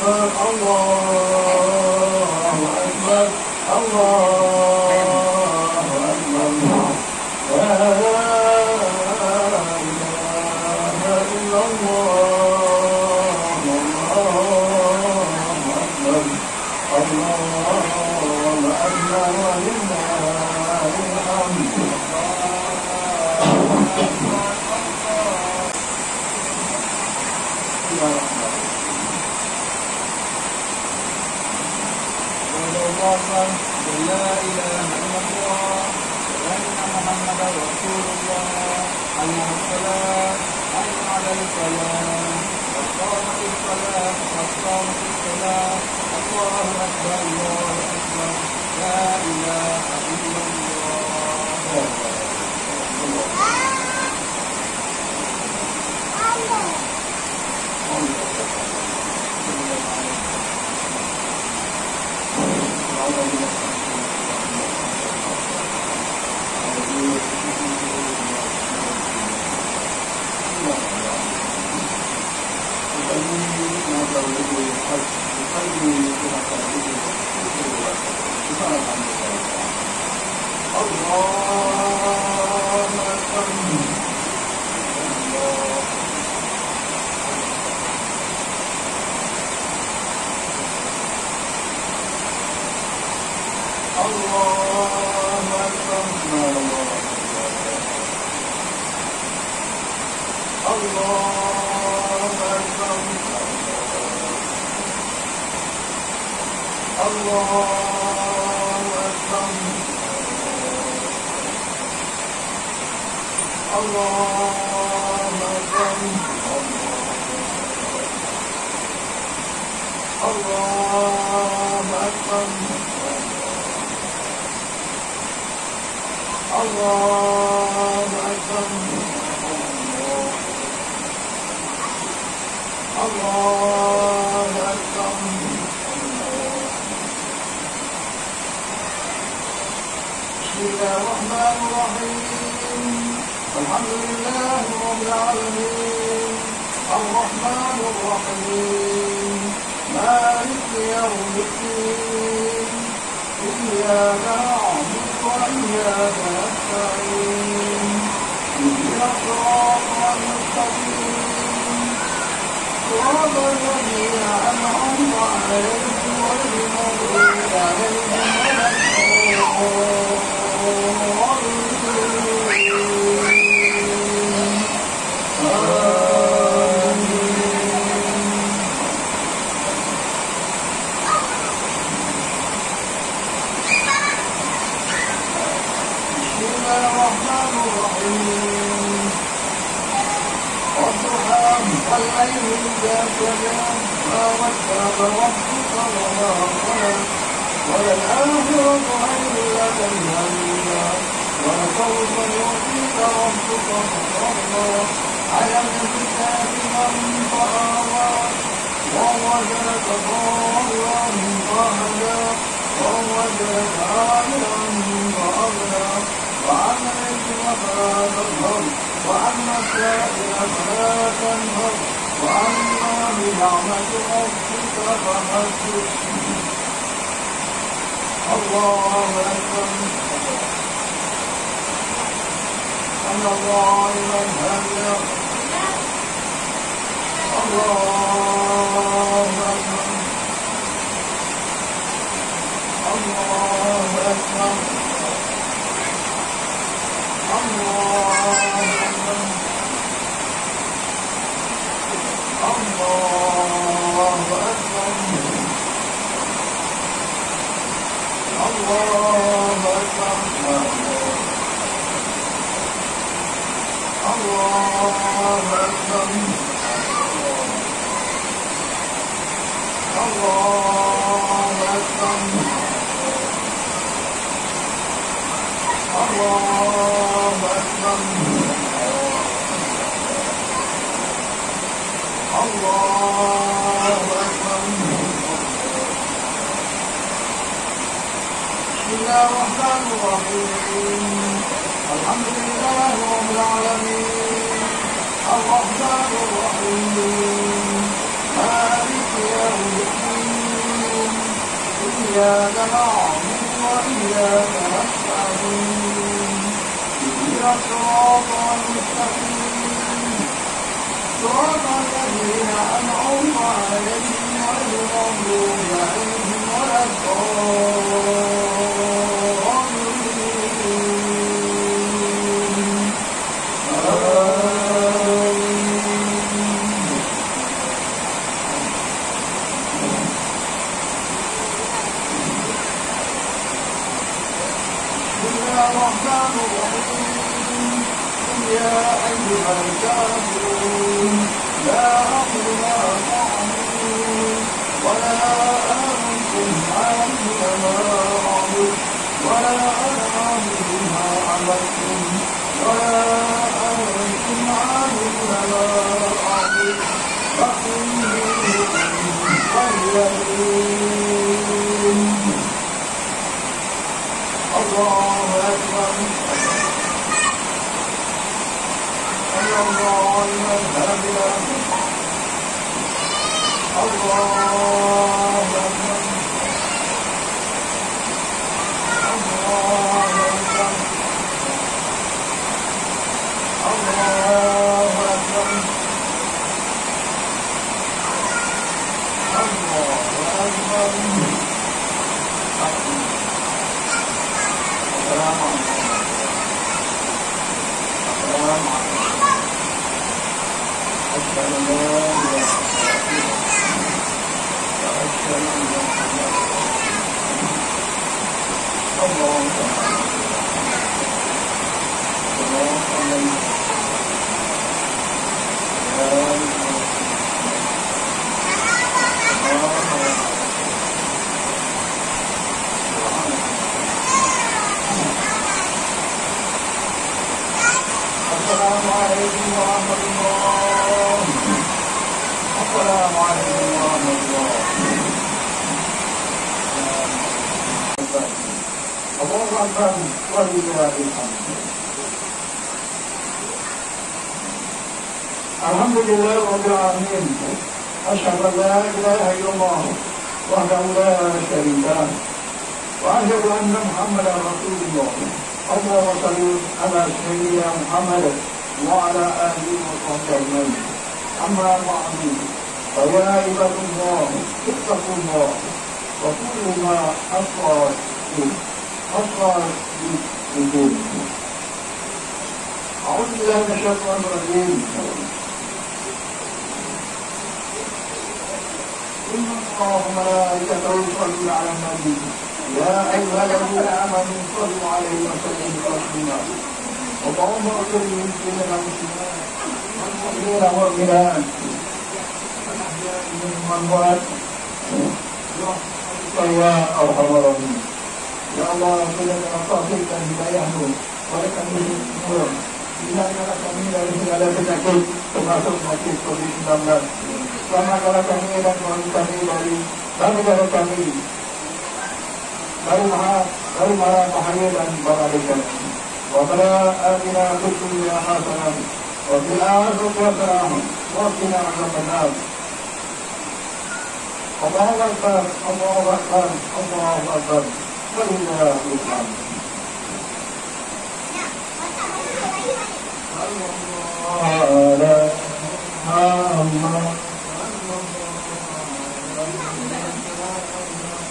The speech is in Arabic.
الرحمن الرحيم مالك يوم الدين إياك نعبد وإياك نستعين اهدنا الصراط المستقيم صراط الذين أنعمت عليهم غير المغضوب عليهم ولا الرحمن الرحيم يا أيها الكافرون لا أعبد ما تعبدون ولا أنتم عابدون ما أعبد ولا أنا عابد ما عبدتم ولا أنتم عابدون ما أعبد لكم دينكم ولي دين. الله أكبر الله المذهب الله أكبر الله أكبر الله أكبر الله أكبر. السلام عليكم. السلام عليكم. أشهد أن لا إله إلا الله وأشهد أن محمدا رسول الله. اللهم صل السلام عليكم ورحمة الله. السلام عليكم ورحمة الله. الله أكبر ولله الحمد. الحمد لله رب العالمين. أشهد أن لا إله إلا الله وحده لا شريك له وأشهد أن محمدا رسول الله. اللهم صل على سيدنا محمد وعلى آله وصحبه أجمعين. أما بعد فيا عباد الله اتقوا الله وكلوا ما أصغى بالوجود. أعوذ بالله من الشيطان الرجيم. إن الله وملائكته يصلون على النبي يا أيها الذين آمنوا صلوا عليه وسلموا تسليما. اللهم اغفر للمسلمين والمسلمات والمؤمنين والمؤمنات الأحياء منهم والأموات برحمتك يا أرحم الراحمين. يا الله كلنا نستغفرك هدايتهم ولك النور. Bila kami dari segala penyakit termasuk penyakit COVID-19. Selamatkanlah kami dan suami kami dari negara kami dari mara bahaya dan balada. Rabbana atina fid dunya hasanah wa fil akhirati hasanah wa qina adzabannar. Allahu akbar, Allahu akbar, Allahu akbar. Walillahil hamd. Allah